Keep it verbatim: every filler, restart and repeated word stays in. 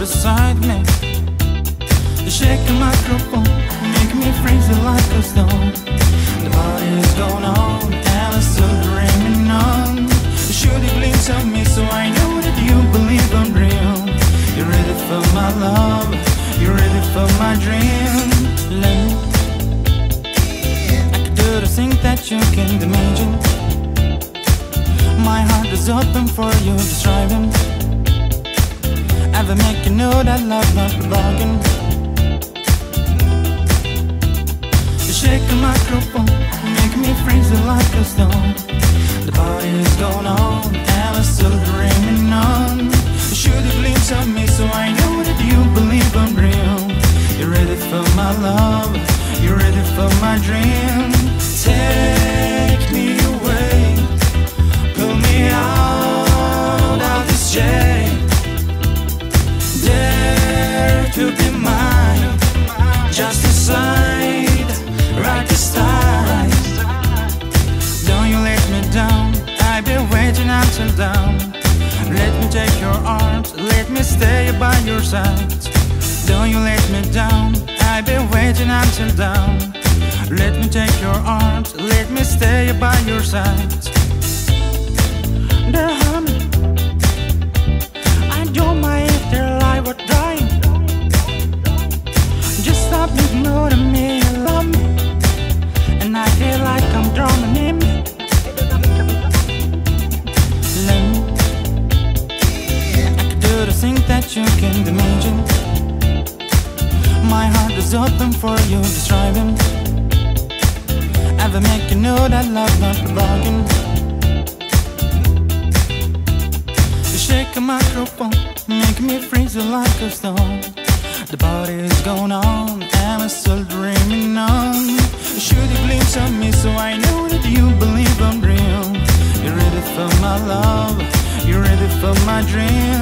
beside me. The shaking microphone make me freeze like a stone. The party is going on and I'm still dreaming on. You should have glimpsed of me so I know that you believe I'm real. You're ready for my love, you're ready for my dream. Let me, I could do the things that you can't imagine. My heart is open for you describing. Ever make you know that love not belonging. The shaking microphone make me freeze like a stone. The party is going on and I'm still dreaming on. You should have glimpsed of me so I know that you believe I'm real. You're ready for my love, you're ready for my dream. Take me away, pull me out of this jail. Dare to be mine, just decide right this time. Don't you let me down, I've been waiting until dawn. Let me take your arms, let me stay by your side. Don't you let me down, I've been waiting until dawn. Let me take your arms, let me stay by your side. They're humming, I don't mind if their life were dying. Just stop ignoring me and love me, and I feel like I'm drowning in me. Let me, I could do the things that you can't imagine. My heart is open for you describing. Ever make you know that love not belonging. You shake a microphone, make me freeze like a stone. The party is going on and I'm still dreaming on. You should have glimpsed of me so I know that you believe I'm real. You're ready for my love, you're ready for my dream.